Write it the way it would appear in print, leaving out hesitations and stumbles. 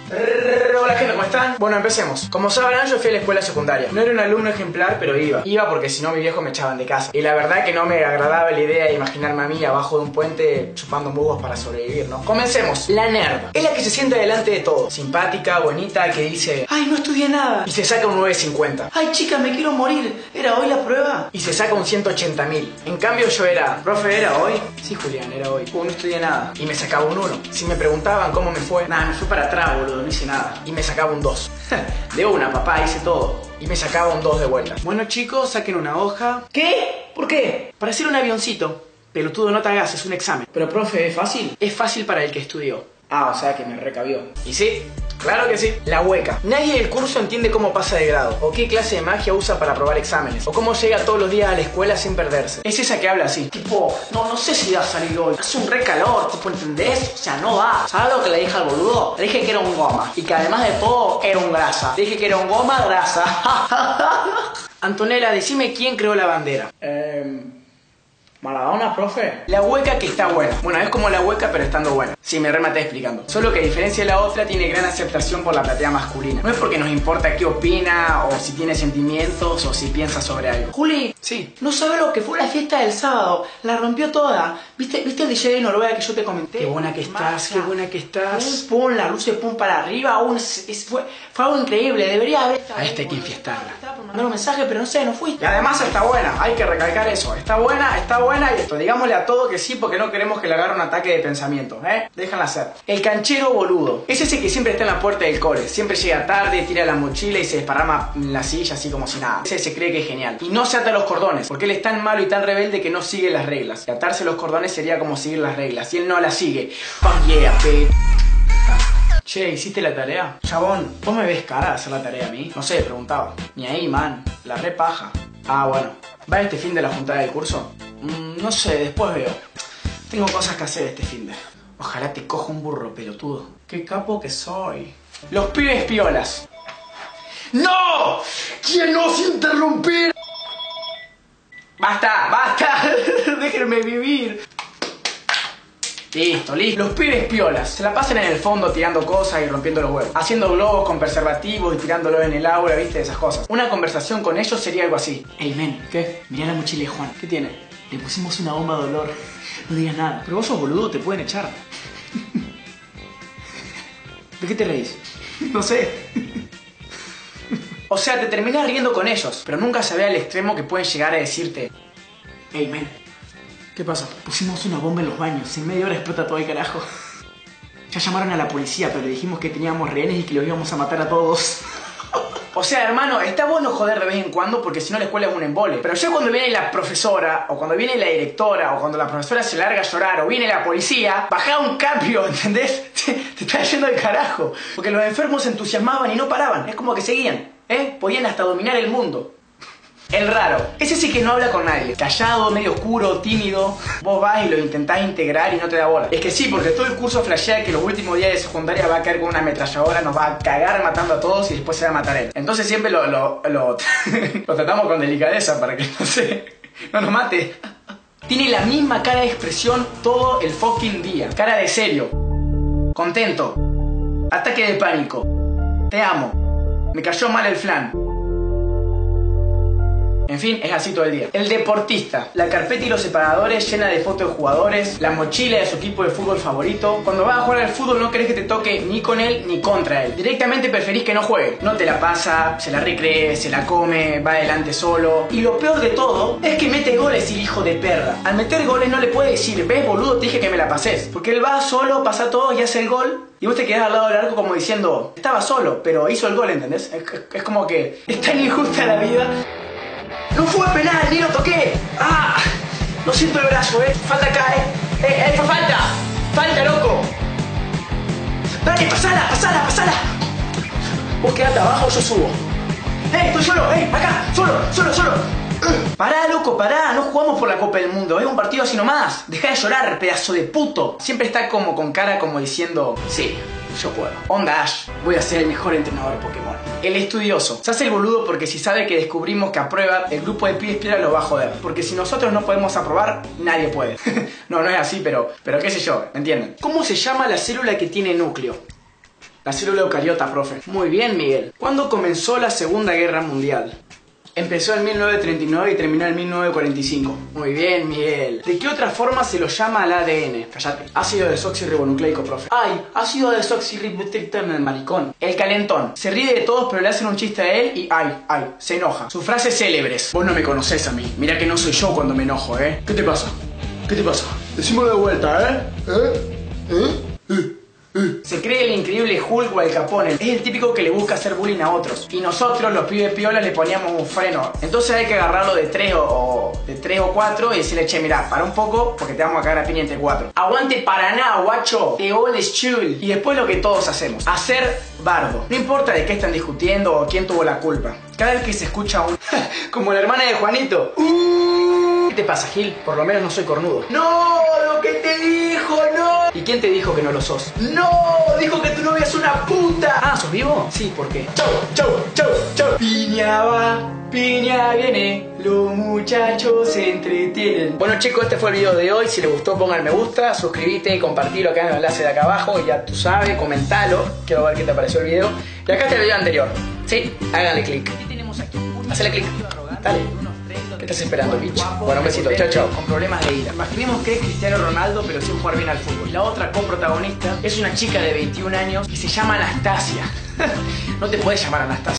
Hola gente, ¿cómo están? Bueno, empecemos. Como sabrán, yo fui a la escuela secundaria. No era un alumno ejemplar, pero iba. Iba porque si no mi viejo me echaban de casa. Y la verdad que no me agradaba la idea de imaginarme a mí abajo de un puente chupando musgos para sobrevivir, ¿no? Comencemos. La nerd es la que se sienta delante de todo. Simpática, bonita, que dice: ay, no estudié nada. Y se saca un 950. Ay, chica, me quiero morir. ¿Era hoy la prueba? Y se saca un 180.000. En cambio yo era: profe, ¿era hoy? Sí, Julián, era hoy. No estudié nada. Y me sacaba un 1. Si me preguntaban cómo me fue, nada, me fui para atrás, boludo, no hice nada. Y me sacaba un 2. De una, papá, hice todo. Y me sacaba un 2 de vuelta. Bueno, chicos, saquen una hoja. ¿Qué? ¿Por qué? Para hacer un avioncito. Pelotudo, no te hagas, es un examen. Pero, profe, ¿es fácil? Es fácil para el que estudió. Ah, o sea que me recabió. ¿Y sí? Claro que sí. La hueca. Nadie del curso entiende cómo pasa de grado, o qué clase de magia usa para aprobar exámenes, o cómo llega todos los días a la escuela sin perderse. Es esa que habla así. Tipo, no sé si va a salir hoy. Hace un re calor, tipo, ¿entendés? O sea, no va. ¿Sabes lo que le dije al boludo? Le dije que era un goma. Y que además de todo, era un grasa. Le dije que era un goma grasa. Antonella, decime quién creó la bandera. ¿Maradona, profe? La hueca que está buena. Bueno, es como la hueca pero estando buena. Sí, me rematé explicando. Solo que a diferencia de la otra tiene gran aceptación por la platea masculina. No es porque nos importa qué opina o si tiene sentimientos o si piensa sobre algo. Juli, sí. No sabes lo que fue la fiesta del sábado. La rompió toda. ¿Viste el DJ de Noruega que yo te comenté? Qué buena que estás, qué buena que estás. Pum, la luz se pum para arriba. Fue algo increíble. Debería haber estado. A esta hay que enfiestarla. Estaba por mandar un mensaje, pero no sé, no fui. Y además está buena. Hay que recalcar eso. Está buena y esto. Digámosle a todo que sí porque no queremos que le agarre un ataque de pensamiento, Déjenla hacer. El canchero boludo. Es ese que siempre está en la puerta del cole. Siempre llega tarde, tira la mochila y se desparrama en la silla así como si nada. Ese se cree que es genial. Y no se ata los cordones, porque él es tan malo y tan rebelde que no sigue las reglas. Y atarse los cordones sería como seguir las reglas. Y él no las sigue. Fuck yeah, bitch. Che, ¿hiciste la tarea? Chabón, ¿vos me ves cara de hacer la tarea a mí? No sé, preguntaba. Ni ahí, man. La re paja. Ah, bueno. ¿Va este fin de la juntada del curso? No sé, después veo. Tengo cosas que hacer este fin de. Ojalá te coja un burro, pelotudo. Qué capo que soy. Los pibes piolas. ¡No! ¿Quién nos interrumpir? ¡Basta! ¡Basta! Déjenme vivir. Listo. Los pibes piolas se la pasan en el fondo tirando cosas y rompiendo los huevos, haciendo globos con preservativos y tirándolos en el aula, ¿viste? Esas cosas. Una conversación con ellos sería algo así. Ey, men, ¿qué? Mirá la mochila de Juan. ¿Qué tiene? Le pusimos una bomba de dolor. No digas nada. Pero vos sos boludo, te pueden echar. ¿De qué te reís? No sé. O sea, te terminás riendo con ellos, pero nunca se ve al extremo que pueden llegar a decirte: ey, men, ¿qué pasa? Pusimos una bomba en los baños. En media hora explota todo el carajo. Ya llamaron a la policía, pero le dijimos que teníamos rehenes y que los íbamos a matar a todos. O sea, hermano, está bueno joder de vez en cuando porque si no la escuela es un embole. Pero ya cuando viene la profesora, o cuando viene la directora, o cuando la profesora se larga a llorar, o viene la policía, bajá un cambio, ¿entendés? Te está yendo al carajo. Porque los enfermos se entusiasmaban y no paraban. Es como que seguían, Podían hasta dominar el mundo. El raro. Ese sí que no habla con nadie. Callado, medio oscuro, tímido. Vos vas y lo intentás integrar y no te da bola. Es que sí, porque todo el curso flashea que los últimos días de secundaria va a caer con una ametralladora, nos va a cagar matando a todos y después se va a matar él. Entonces siempre lo tratamos con delicadeza para que no nos mate. Tiene la misma cara de expresión todo el fucking día. Cara de serio. Contento. Ataque de pánico. Te amo. Me cayó mal el flan. En fin, es así todo el día. El deportista. La carpeta y los separadores llena de fotos de jugadores, la mochila de su equipo de fútbol favorito. Cuando vas a jugar al fútbol no querés que te toque ni con él ni contra él. Directamente preferís que no juegue. No te la pasa, se la recree, se la come, va adelante solo. Y lo peor de todo es que mete goles, el hijo de perra. Al meter goles no le puede decir: ves, boludo, te dije que me la pases. Porque él va solo, pasa todo y hace el gol. Y vos te quedás al lado del arco como diciendo: estaba solo, pero hizo el gol, ¿entendés? Es como que es tan injusta la vida. ¡No fue penal! ¡Ni lo toqué! ¡Ah! No siento el brazo, Falta acá, fue falta. ¡Falta, loco! ¡Dale, pasala! Vos quedate abajo, yo subo. Estoy solo! Acá! ¡Solo! Pará, loco, pará. No jugamos por la Copa del Mundo. Es un partido así nomás. Deja de llorar, pedazo de puto. Siempre está como con cara como diciendo: sí, yo puedo. Onda Ash, voy a ser el mejor entrenador de Pokémon. El estudioso. Se hace el boludo porque si sabe que descubrimos que aprueba, el grupo de pibes piedra lo va a joder. Porque si nosotros no podemos aprobar, nadie puede. No es así, pero qué sé yo, ¿me entienden? ¿Cómo se llama la célula que tiene núcleo? La célula eucariota, profe. Muy bien, Miguel. ¿Cuándo comenzó la Segunda Guerra Mundial? Empezó en 1939 y terminó en 1945. Muy bien, Miguel. ¿De qué otra forma se lo llama al ADN? Cállate. Ácido desoxirribonucleico, profe. ¡Ay! Ácido desoxirribonucleico, maricón. El calentón. Se ríe de todos, pero le hacen un chiste a él y ¡ay! Se enoja. Sus frases célebres. Vos no me conocés a mí. Mirá que no soy yo cuando me enojo, ¿eh? ¿Qué te pasa? ¿Qué te pasa? Decímoslo de vuelta, Se cree el increíble Hulk o Al Capone. Es el típico que le busca hacer bullying a otros. Y nosotros, los pibes piolas, le poníamos un freno. Entonces hay que agarrarlo de 3 o 4 y decirle, che, mirá, para un poco porque te vamos a cagar a piña entre 4. Aguante Paraná, guacho. The old is chill. Y después lo que todos hacemos. Hacer bardo. No importa de qué están discutiendo o quién tuvo la culpa. Cada vez que se escucha un... como la hermana de Juanito. ¿Qué te pasa, Gil? Por lo menos no soy cornudo. ¡No! ¡Lo que te dijo! ¡No! ¿Y quién te dijo que no lo sos? ¡No! ¡Dijo que tu novia es una puta! Ah, ¿sos vivo? Sí, ¿por qué? ¡Chau! Piña va, piña viene, los muchachos se entretienen. Bueno, chicos, este fue el video de hoy. Si les gustó, pongan me gusta, suscríbete y compartilo acá en el enlace de acá abajo. Y ya tú sabes, comentalo. Quiero ver qué te pareció el video. Y acá está el video anterior. Sí, háganle clic. Hacele clic. Dale. ¿Qué estás esperando, bitch? Bueno, un besito, chao. Con problemas de ira. Imaginemos que es Cristiano Ronaldo, pero sin jugar bien al fútbol. La otra coprotagonista es una chica de 21 años que se llama Anastasia. No te puedes llamar Anastasia.